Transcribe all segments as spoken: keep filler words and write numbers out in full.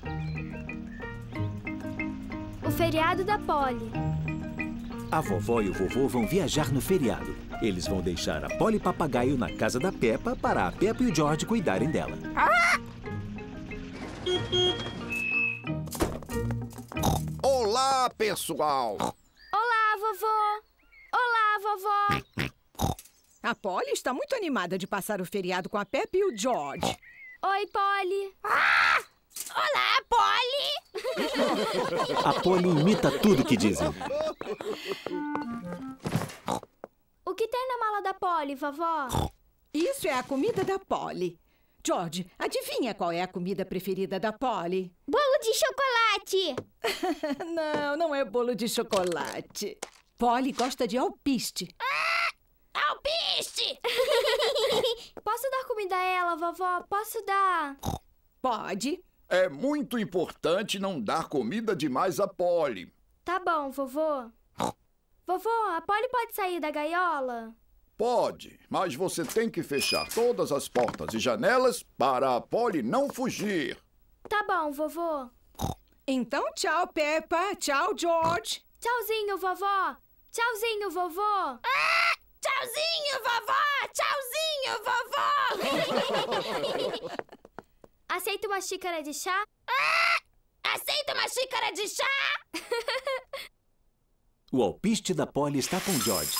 O feriado da Polly. A vovó e o vovô vão viajar no feriado. Eles vão deixar a Polly Papagaio na casa da Peppa para a Peppa e o George cuidarem dela. Ah! Olá, pessoal! Olá, vovô! Olá, vovó! A Polly está muito animada de passar o feriado com a Peppa e o George. Oi, Polly! Ah! Olá, Polly! A Polly imita tudo que dizem. O que tem na mala da Polly, vovó? Isso é a comida da Polly. George, adivinha qual é a comida preferida da Polly? Bolo de chocolate! Não, não é bolo de chocolate. Polly gosta de alpiste. Ah! Alpiste! Posso dar comida a ela, vovó? Posso dar? Pode. É muito importante não dar comida demais a Polly. Tá bom, vovô. Vovô, a Polly pode sair da gaiola? Pode, mas você tem que fechar todas as portas e janelas para a Polly não fugir. Tá bom, vovô. Então, tchau, Peppa. Tchau, George. Tchauzinho, vovó. Tchauzinho, vovô. Ah! Tchauzinho, vovó! Tchauzinho, vovó! Aceita uma xícara de chá? Ah! Aceita uma xícara de chá? O alpiste da Polly está com George.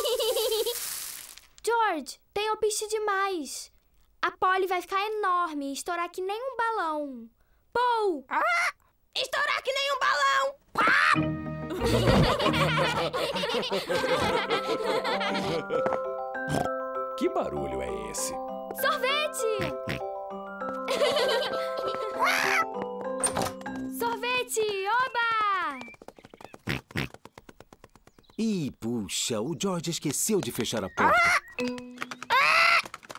George, tem alpiste demais. A Polly vai ficar enorme e estourar que nem um balão. Pou! Ah! Estourar que nem um balão! Ah! Que barulho é esse? Sorvete! Sorvete! Oba! Ih, puxa, o George esqueceu de fechar a porta. Ah!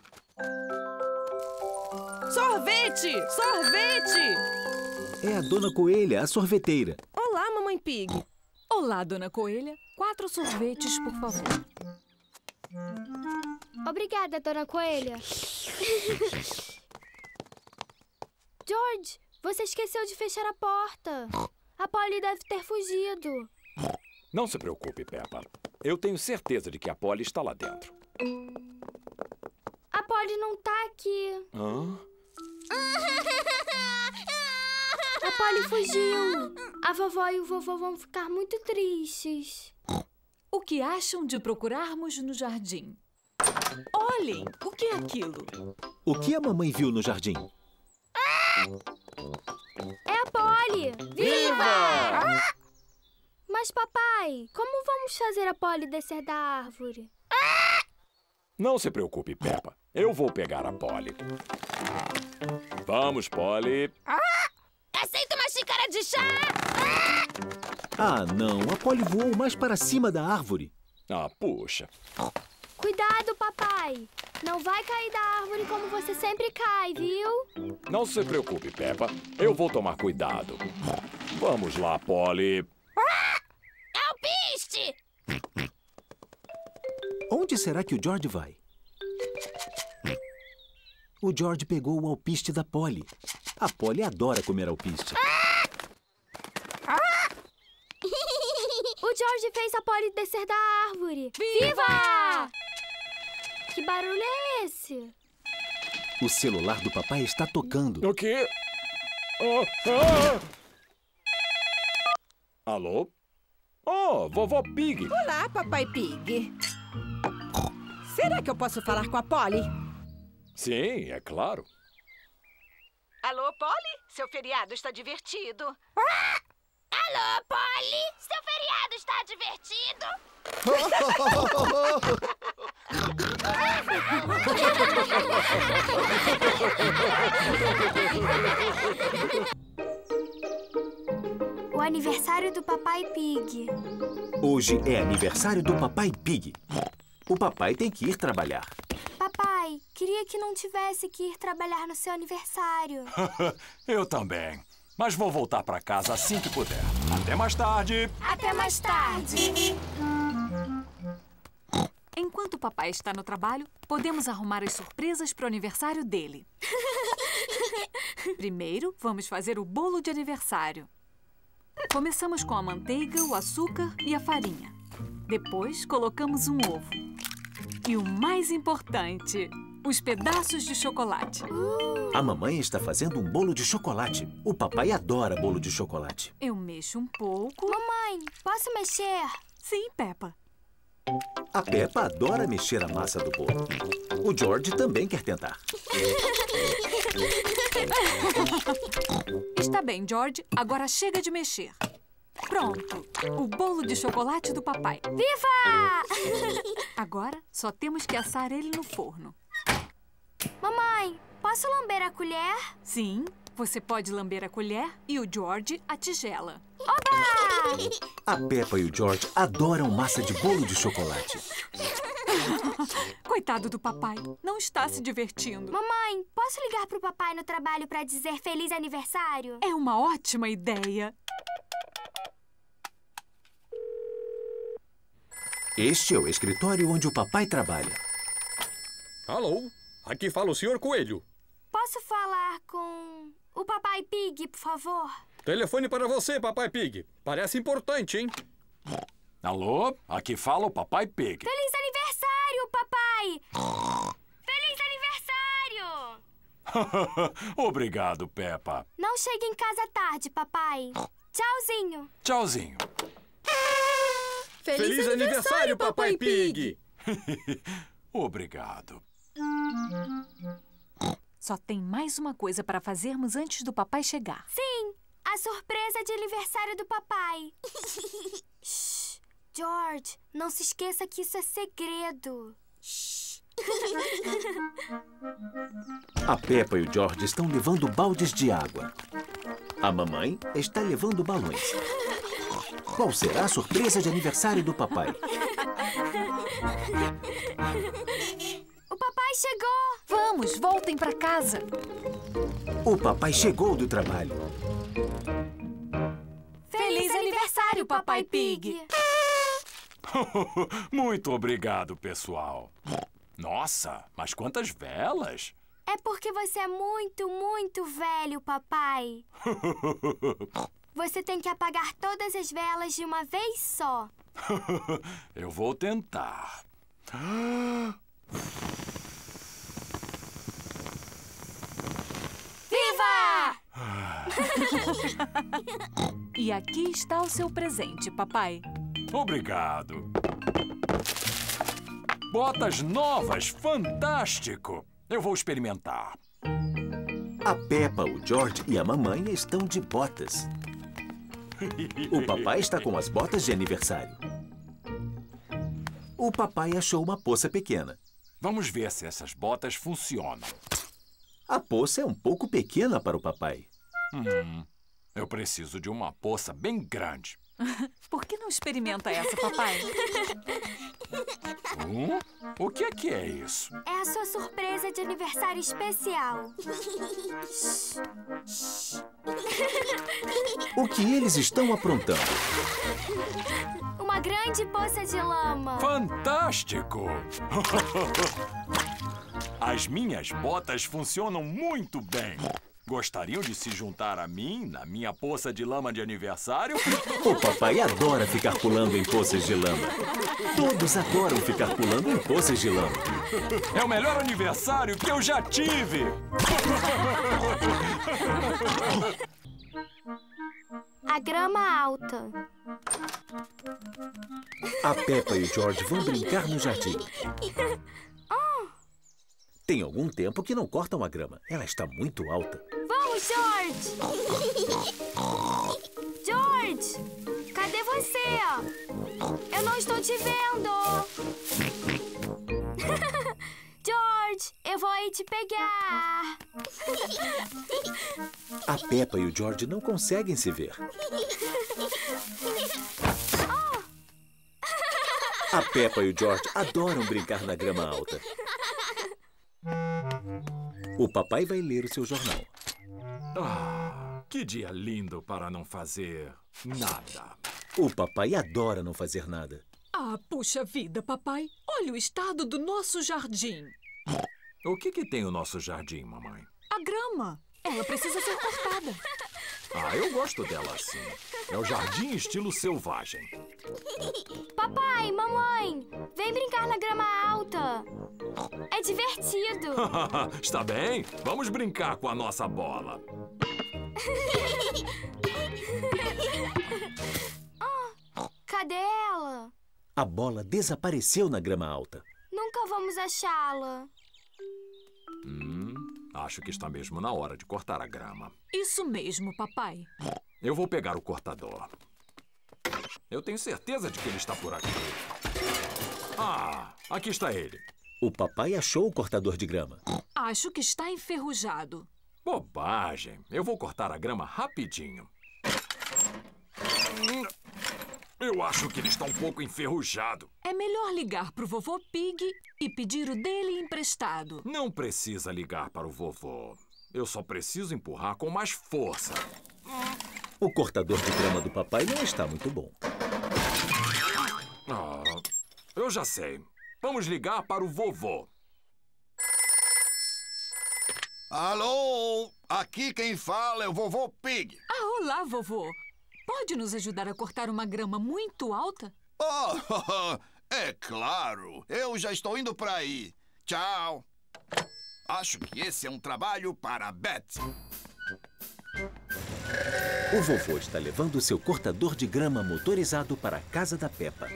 Sorvete! Sorvete! É a Dona Coelha, a sorveteira. Olá, Mamãe Pig. Olá, Dona Coelha. Quatro sorvetes, por favor. Obrigada, Dona Coelha. George, você esqueceu de fechar a porta. A Polly deve ter fugido. Não se preocupe, Peppa. Eu tenho certeza de que a Polly está lá dentro. A Polly não tá aqui. Hã? A Polly fugiu. A vovó e o vovô vão ficar muito tristes. O que acham de procurarmos no jardim? Olhem, o que é aquilo? O que a mamãe viu no jardim? É a Polly! Viva! Mas, papai, como vamos fazer a Polly descer da árvore? Não se preocupe, Peppa. Eu vou pegar a Polly. Vamos, Polly. Ah! Aceita uma xícara de chá? Ah, não. A Polly voou mais para cima da árvore. Ah, puxa. Cuidado, papai. Não vai cair da árvore como você sempre cai, viu? Não se preocupe, Peppa. Eu vou tomar cuidado. Vamos lá, Polly. Ah! Alpiste! Onde será que o George vai? O George pegou o alpiste da Polly. A Polly adora comer alpiste. Ah! Ah! O George fez a Polly descer da árvore. Viva! Que barulho é esse? O celular do papai está tocando. O quê? Ah, ah. Alô? Oh, vovó Pig. Olá, Papai Pig. Será que eu posso falar com a Polly? Sim, é claro. Alô, Polly? Seu feriado está divertido. Ah! Alô, Polly? Seu feriado está divertido? O aniversário do Papai Pig. Hoje é aniversário do Papai Pig. O papai tem que ir trabalhar. Papai, queria que não tivesse que ir trabalhar no seu aniversário. Eu também. Mas vou voltar para casa assim que puder. Até mais tarde. Até mais tarde. Enquanto o papai está no trabalho, podemos arrumar as surpresas para o aniversário dele. Primeiro, vamos fazer o bolo de aniversário. Começamos com a manteiga, o açúcar e a farinha. Depois, colocamos um ovo. E o mais importante, os pedaços de chocolate. A mamãe está fazendo um bolo de chocolate. O papai adora bolo de chocolate. Eu mexo um pouco. Mamãe, posso mexer? Sim, Peppa. A Peppa adora mexer a massa do bolo. O George também quer tentar. Está bem, George. Agora chega de mexer. Pronto. O bolo de chocolate do papai. Viva! Agora, só temos que assar ele no forno. Mamãe, posso lamber a colher? Sim, você pode lamber a colher e o George a tigela. Oba! A Peppa e o George adoram massa de bolo de chocolate. Coitado do papai, não está se divertindo. Mamãe, posso ligar pro papai no trabalho para dizer feliz aniversário? É uma ótima ideia. Este é o escritório onde o papai trabalha. Alô, aqui fala o senhor Coelho. Posso falar com o Papai Pig, por favor? Telefone para você, Papai Pig. Parece importante, hein? Alô, aqui fala o Papai Pig. Feliz aniversário, papai! Feliz aniversário! Obrigado, Peppa. Não chegue em casa tarde, papai. Tchauzinho. Tchauzinho. Feliz, Feliz aniversário, Papai Pig! Obrigado. Só tem mais uma coisa para fazermos antes do papai chegar. Sim, a surpresa de aniversário do papai. Shhh, George, não se esqueça que isso é segredo. Shhh. A Peppa e o George estão levando baldes de água. A mamãe está levando balões. Qual será a surpresa de aniversário do papai? O papai chegou! Vamos, voltem para casa. O papai chegou do trabalho. Feliz, Feliz aniversário, Papai Pig! Muito obrigado, pessoal. Nossa, mas quantas velas! É porque você é muito, muito velho, papai. Você tem que apagar todas as velas de uma vez só. Eu vou tentar. Viva! E aqui está o seu presente, papai. Obrigado. Botas novas, fantástico! Eu vou experimentar. A Peppa, o George e a mamãe estão de botas. O papai está com as botas de aniversário. O papai achou uma poça pequena. Vamos ver se essas botas funcionam. A poça é um pouco pequena para o papai. Hum, eu preciso de uma poça bem grande. Por que não experimenta essa, papai? Hum? O que é que é isso? É a sua surpresa de aniversário especial. O que eles estão aprontando? Uma grande poça de lama. Fantástico! As minhas botas funcionam muito bem. Gostariam de se juntar a mim na minha poça de lama de aniversário? O papai adora ficar pulando em poças de lama. Todos adoram ficar pulando em poças de lama. É o melhor aniversário que eu já tive! A grama alta. A Peppa e o George vão brincar no jardim. Tem algum tempo que não cortam a grama. Ela está muito alta. Vamos, George! George! Cadê você? Eu não estou te vendo! George, eu vou aí te pegar! A Peppa e o George não conseguem se ver. A Peppa e o George adoram brincar na grama alta. O papai vai ler o seu jornal. Ah, que dia lindo para não fazer nada. O papai adora não fazer nada. Ah, puxa vida, papai. Olha o estado do nosso jardim. O que que tem o nosso jardim, mamãe? A grama. Ela precisa ser cortada. Ah, eu gosto dela assim. É o jardim estilo selvagem. Papai, mamãe, vem brincar na grama alta. É divertido. Está bem? Vamos brincar com a nossa bola. Ah, cadê ela? A bola desapareceu na grama alta. Nunca vamos achá-la. Hum, acho que está mesmo na hora de cortar a grama. Isso mesmo, papai. Eu vou pegar o cortador. Eu tenho certeza de que ele está por aqui. Ah, aqui está ele. O papai achou o cortador de grama. Acho que está enferrujado. Bobagem. Eu vou cortar a grama rapidinho. Eu acho que ele está um pouco enferrujado. É melhor ligar para o vovô Pig e pedir o dele emprestado. Não precisa ligar para o vovô. Eu só preciso empurrar com mais força. O cortador de grama do papai não está muito bom. Ah, eu já sei. Vamos ligar para o vovô. Alô? Aqui quem fala é o vovô Pig. Ah, olá, vovô. Pode nos ajudar a cortar uma grama muito alta? Oh, é claro. Eu já estou indo para aí. Tchau. Acho que esse é um trabalho para a Betsy. O vovô está levando seu cortador de grama motorizado para a casa da Peppa.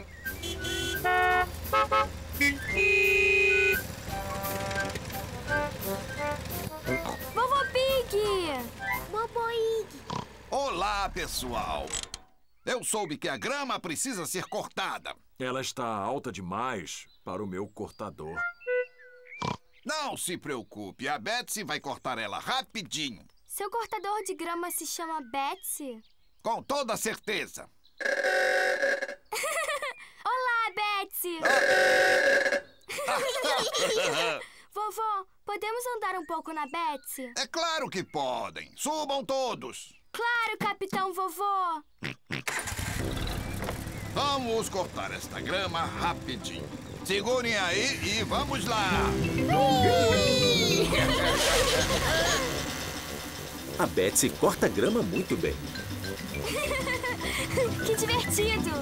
Vovô Pig! Vovô Pig! Olá, pessoal. Eu soube que a grama precisa ser cortada. Ela está alta demais para o meu cortador. Não se preocupe, a Betsy vai cortar ela rapidinho. Seu cortador de grama se chama Betsy? Com toda certeza. Olá, Betsy! Vovô, podemos andar um pouco na Betsy? É claro que podem. Subam todos. Claro, capitão vovô! Vamos cortar esta grama rapidinho. Segurem aí e vamos lá! A Betsy corta grama muito bem. Que divertido!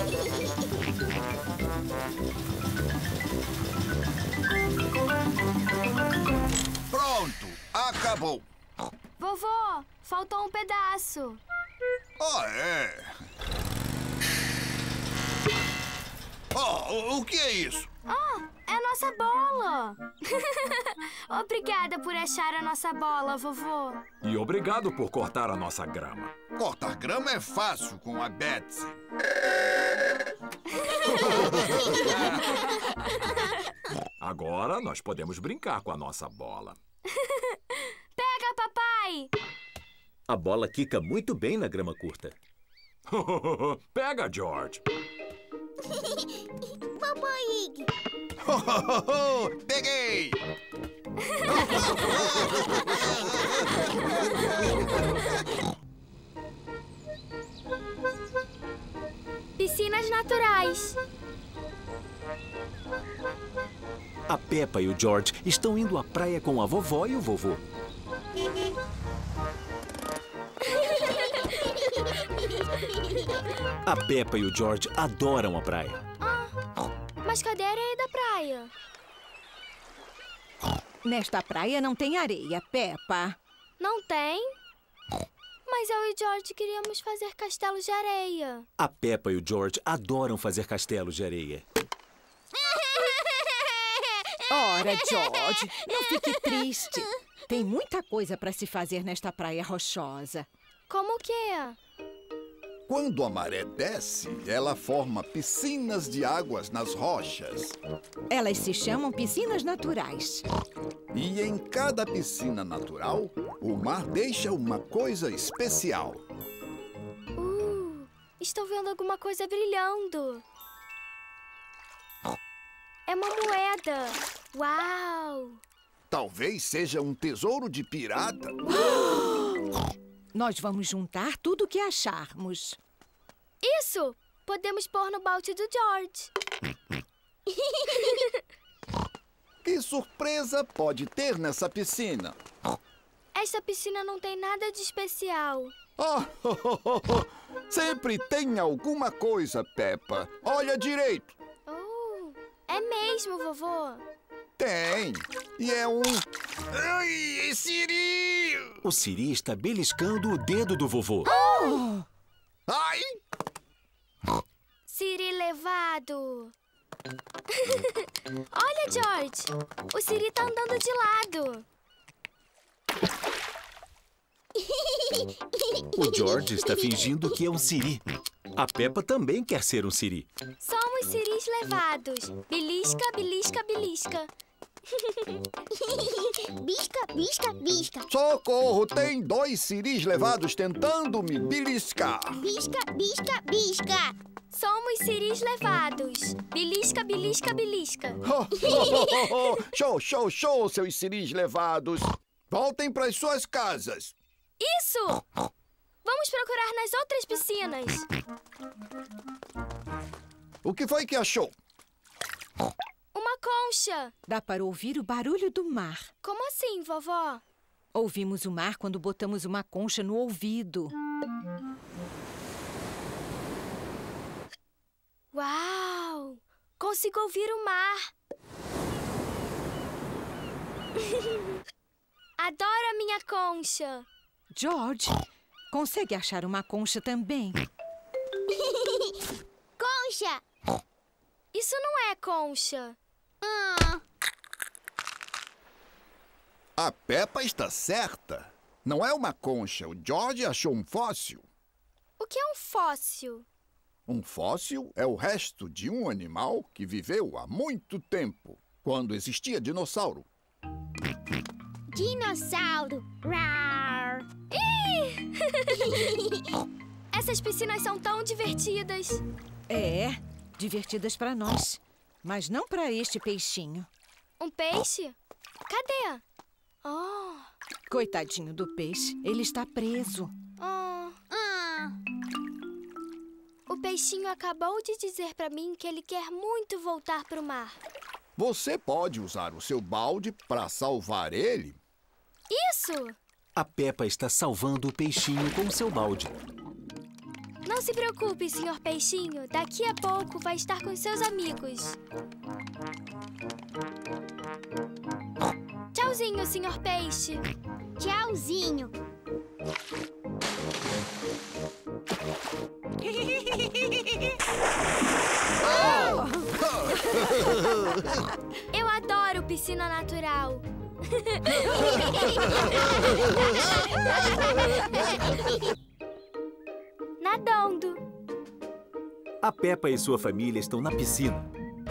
Pronto, acabou. Vovô, faltou um pedaço. Oh, é? Oh, o que é isso? Ah, é a nossa bola! Obrigada por achar a nossa bola, vovô. E obrigado por cortar a nossa grama. Cortar grama é fácil com a Betsy. Agora nós podemos brincar com a nossa bola. Pega, papai! A bola quica muito bem na grama curta. Pega, George. Vovô Pig! Peguei! Piscinas naturais. A Peppa e o George estão indo à praia com a vovó e o vovô. A Peppa e o George adoram a praia. Ah, mas cadê a areia da praia? Nesta praia não tem areia, Peppa. Não tem? Mas eu e George queríamos fazer castelos de areia. A Peppa e o George adoram fazer castelos de areia. Ora, George, não fique triste. Tem muita coisa para se fazer nesta praia rochosa. Como que é? Quando a maré desce, ela forma piscinas de águas nas rochas. Elas se chamam piscinas naturais. E em cada piscina natural, o mar deixa uma coisa especial. Uh, estou vendo alguma coisa brilhando. É uma moeda. Uau! Talvez seja um tesouro de pirata. Nós vamos juntar tudo o que acharmos. Isso! Podemos pôr no balde do George. Que surpresa pode ter nessa piscina? Esta piscina não tem nada de especial. Oh, oh, oh, oh, oh. Sempre tem alguma coisa, Peppa. Olha direito. Oh, é mesmo, vovô? Tem. E é um... Ai, Siri! O Siri está beliscando o dedo do vovô. Oh! Ai! Siri levado. Olha, George. O Siri tá andando de lado. O George está fingindo que é um Siri. A Peppa também quer ser um Siri. Somos Siris levados. Belisca, belisca, belisca. Bisca, bisca, bisca. Socorro! Tem dois Siris levados tentando me beliscar. Bisca, bisca, bisca. Somos Siris levados. Belisca, belisca, belisca. Oh, oh, oh, oh. Show, show, show, seus Siris levados. Voltem para as suas casas. Isso! Vamos procurar nas outras piscinas. O que foi que achou? Uma concha. Dá para ouvir o barulho do mar. Como assim, vovó? Ouvimos o mar quando botamos uma concha no ouvido. Uau! Consigo ouvir o mar. Adoro a minha concha. George, consegue achar uma concha também? Concha. Isso não é concha. Ah. A Peppa está certa. Não é uma concha. O George achou um fóssil. O que é um fóssil? Um fóssil é o resto de um animal que viveu há muito tempo, quando existia dinossauro. Dinossauro. Rar. Essas piscinas são tão divertidas. É, divertidas para nós, mas não para este peixinho. Um peixe? Cadê? Oh. Coitadinho do peixe, ele está preso. Oh. Ah. O peixinho acabou de dizer para mim que ele quer muito voltar para o mar. Você pode usar o seu balde para salvar ele? Isso! A Peppa está salvando o peixinho com seu balde. Não se preocupe, senhor Peixinho. Daqui a pouco vai estar com seus amigos. Tchauzinho, senhor Peixe. Tchauzinho. Eu adoro piscina natural. Nadando. A Peppa e sua família estão na piscina.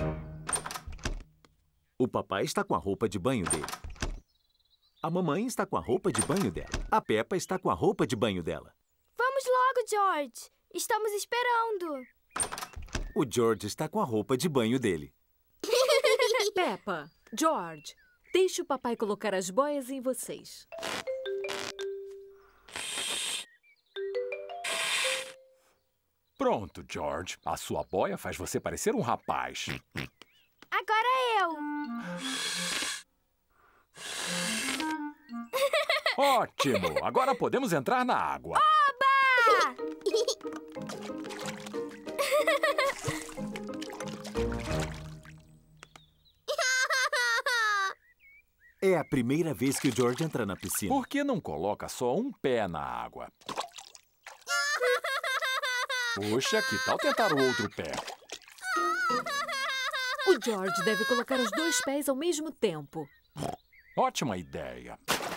O papai está com a roupa de banho dele. A mamãe está com a roupa de banho dela. A Peppa está com a roupa de banho dela. Vamos logo, George. Estamos esperando. O George está com a roupa de banho dele. Peppa, George, deixe o papai colocar as boias em vocês. Pronto, George. A sua boia faz você parecer um rapaz. Agora eu. Ótimo! Agora podemos entrar na água. Oba! É a primeira vez que o George entra na piscina. Por que não coloca só um pé na água? Puxa, que tal tentar o outro pé? O George deve colocar os dois pés ao mesmo tempo. Ótima ideia.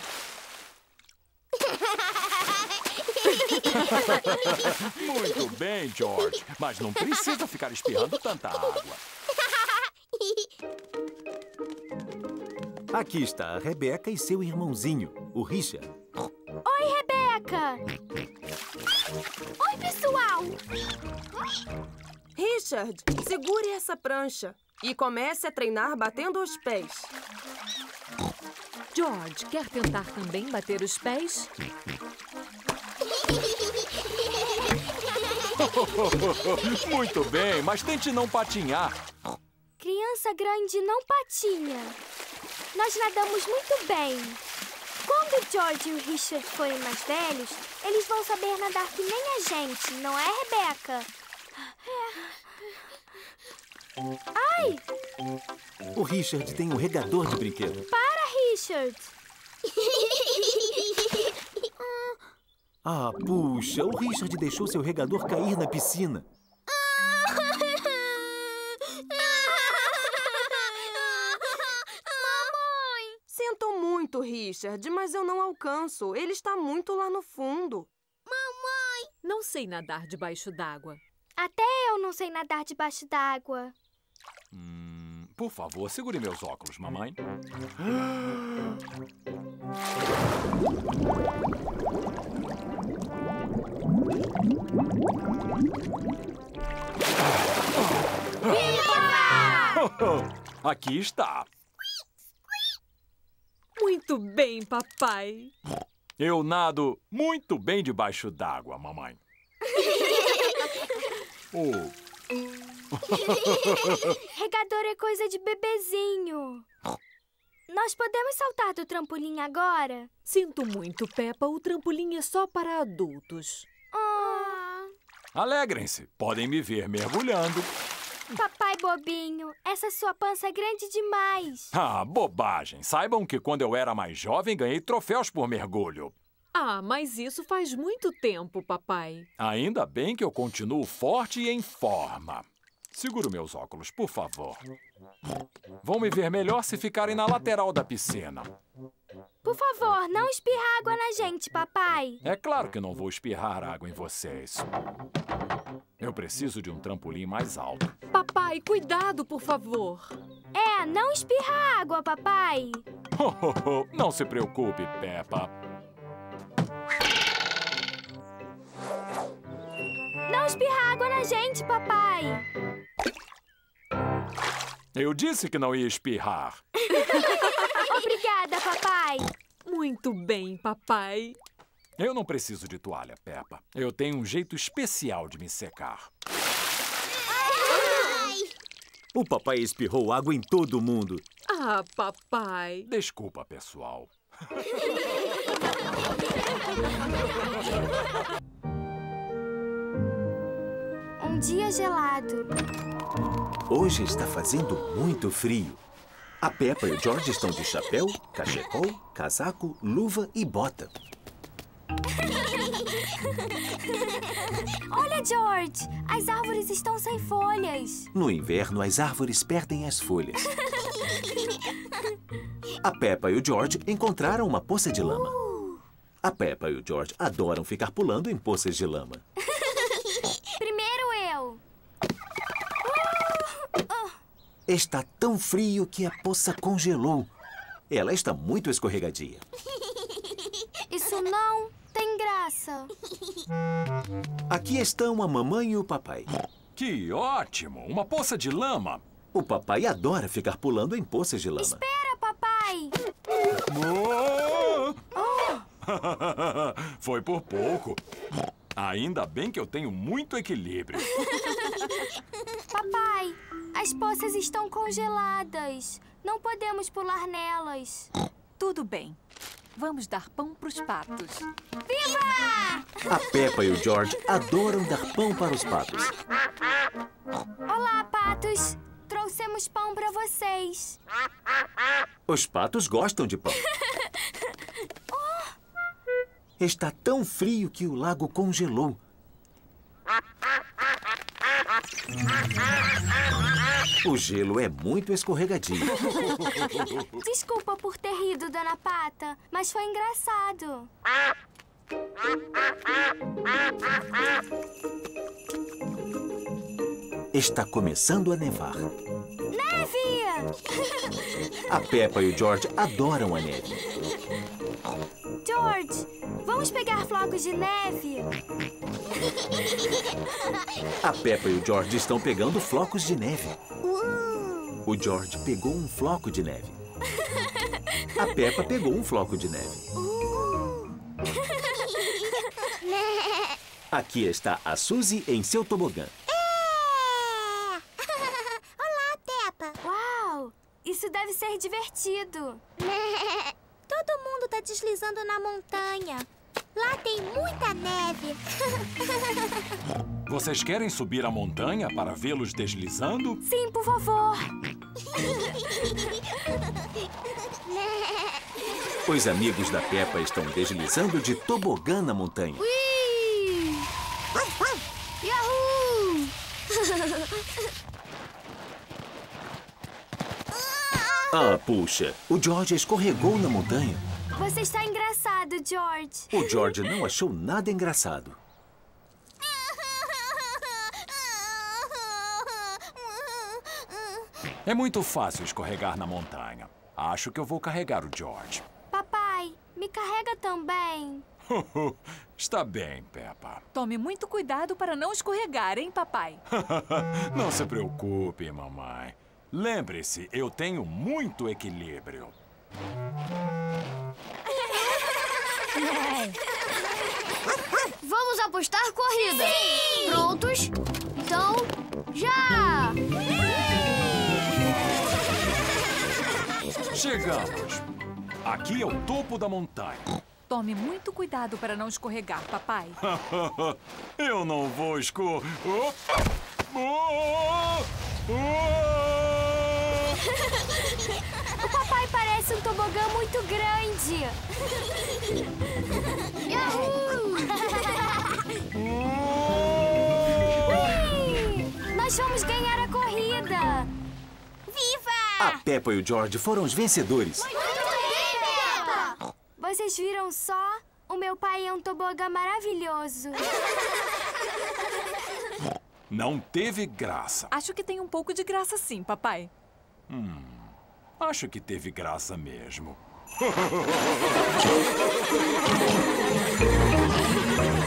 Muito bem, George. Mas não precisa ficar espirrando tanta água. Aqui está a Rebeca e seu irmãozinho, o Richard. Oi, Rebeca! Oi, pessoal! Richard, segure essa prancha e comece a treinar batendo os pés. George, quer tentar também bater os pés? Muito bem, mas tente não patinhar. Criança grande não patinha. Nós nadamos muito bem. Quando o George e o Richard forem mais velhos, eles vão saber nadar que nem a gente, não é, Rebeca? Ai! O Richard tem um regador de brinquedo. Para, Richard! Ah, puxa, o Richard deixou seu regador cair na piscina. Mamãe! Sinto muito, Richard, mas eu não alcanço. Ele está muito lá no fundo. Não sei nadar debaixo d'água. Até eu não sei nadar debaixo d'água. Hum, por favor, segure meus óculos, mamãe. Aqui está. Muito bem, papai. Eu nado muito bem debaixo d'água, mamãe. Oh. Regador é coisa de bebezinho. Nós podemos saltar do trampolim agora? Sinto muito, Peppa. O trampolim é só para adultos. Ah, Alegrem-se, podem me ver mergulhando. papai bobinho, essa sua pança é grande demais. Ah, bobagem. Saibam que quando eu era mais jovem, ganhei troféus por mergulho. Ah, mas isso faz muito tempo, papai. Ainda bem que eu continuo forte e em forma. Seguro meus óculos, por favor. Vão me ver melhor se ficarem na lateral da piscina. Por favor, não espirra água na gente, papai. É claro que não vou espirrar água em vocês. Eu preciso de um trampolim mais alto. Papai, cuidado, por favor. É, não espirra água, papai. Não se preocupe, Peppa. Não espirra água na gente, papai. Eu disse que não ia espirrar. Obrigada, papai. Muito bem, papai. Eu não preciso de toalha, Peppa. Eu tenho um jeito especial de me secar. O papai espirrou água em todo mundo. Ah, papai. Desculpa, pessoal. Um dia gelado. Hoje está fazendo muito frio. A Peppa e o George estão de chapéu, cachecol, casaco, luva e bota. Olha, George, as árvores estão sem folhas. No inverno, as árvores perdem as folhas. A Peppa e o George encontraram uma poça de lama. A Peppa e o George adoram ficar pulando em poças de lama. Primeiro eu. Está tão frio que a poça congelou. Ela está muito escorregadia. Isso não tem graça. Aqui estão a mamãe e o papai. Que ótimo! Uma poça de lama. O papai adora ficar pulando em poças de lama. Espera, papai. Foi por pouco. Ainda bem que eu tenho muito equilíbrio. Papai, as poças estão congeladas. Não podemos pular nelas. Tudo bem. Vamos dar pão para os patos. Viva! A Peppa e o George adoram dar pão para os patos. Olá, patos. Trouxemos pão para vocês. Os patos gostam de pão. Está tão frio que o lago congelou. O gelo é muito escorregadio. Desculpa por ter rido, Dona Pata, mas foi engraçado. Está começando a nevar. Neve! A Peppa e o George adoram a neve. George, vamos pegar flocos de neve? A Peppa e o George estão pegando flocos de neve. O George pegou um floco de neve. A Peppa pegou um floco de neve. Aqui está a Suzy em seu tobogã. Uau! Isso deve ser divertido. Todo mundo mundo tá deslizando na montanha. Lá tem muita neve. Vocês querem subir a montanha para vê-los deslizando? Sim, por favor. Os amigos da Peppa estão deslizando de tobogã na montanha. Ui! Yahoo! Ah, puxa, o George escorregou na montanha. Você está engraçado, George. O George não achou nada engraçado. É muito fácil escorregar na montanha. Acho que eu vou carregar o George. Papai, me carrega também. Está bem, Peppa. Tome muito cuidado para não escorregar, hein, papai? Não se preocupe, mamãe. Lembre-se, eu tenho muito equilíbrio. Vamos apostar corrida. Sim! Prontos? Então, já! Chegamos. Aqui é o topo da montanha. Tome muito cuidado para não escorregar, papai. Eu não vou escor... Oh! Oh! Oh! O papai parece um tobogã muito grande. Yahoo! Ui! Nós vamos ganhar a corrida. Viva! A Peppa e o George foram os vencedores. Muito bem, Peppa! Vocês viram só? O meu pai é um tobogã maravilhoso. Não teve graça. Acho que tem um pouco de graça sim, papai. Hum, acho que teve graça mesmo.